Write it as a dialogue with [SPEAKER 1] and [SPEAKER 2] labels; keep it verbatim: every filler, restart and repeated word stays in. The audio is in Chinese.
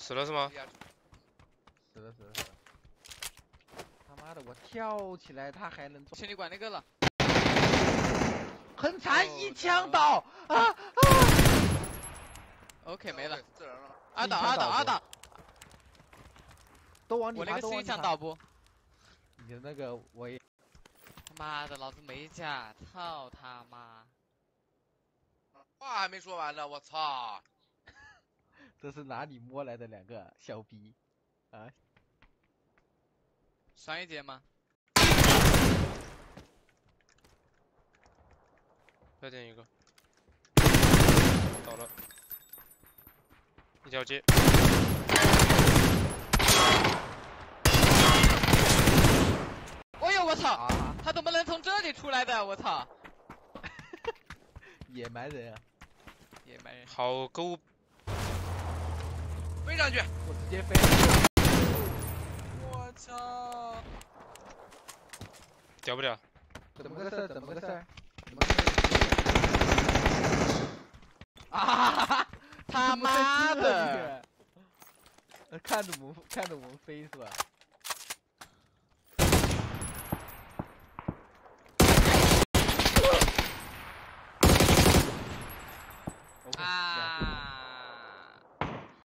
[SPEAKER 1] 死了是吗？
[SPEAKER 2] 是的，是的，是的。他妈的，我跳起来他还能。
[SPEAKER 3] 情侣馆那个了。
[SPEAKER 2] 很惨，一枪倒啊啊
[SPEAKER 3] ！OK 没了。
[SPEAKER 4] 死人了。
[SPEAKER 3] 二倒二倒二倒。
[SPEAKER 2] 都往你爬，
[SPEAKER 3] 我那个是一
[SPEAKER 2] 都往你爬。
[SPEAKER 3] 枪倒不？
[SPEAKER 2] 你的那个我也。
[SPEAKER 3] 他妈的，老子没甲，操他妈！
[SPEAKER 4] 话还没说完呢，我操！
[SPEAKER 2] 这是哪里摸来的两个小逼啊？
[SPEAKER 3] 上一节吗？
[SPEAKER 1] 再点一个，倒了，一条街。
[SPEAKER 3] 哎呦我操！
[SPEAKER 2] 啊、
[SPEAKER 3] 他怎么能从这里出来的？我操！
[SPEAKER 2] 野蛮人啊！
[SPEAKER 3] 野蛮人。
[SPEAKER 1] 好狗。
[SPEAKER 4] 飞上去！
[SPEAKER 2] 我直接飞。
[SPEAKER 3] 我操！
[SPEAKER 1] 掉不掉？
[SPEAKER 2] 怎么个事？怎么个事？怎么个事？啊！
[SPEAKER 3] 他妈的！
[SPEAKER 2] 看着我们，看着我们飞是吧？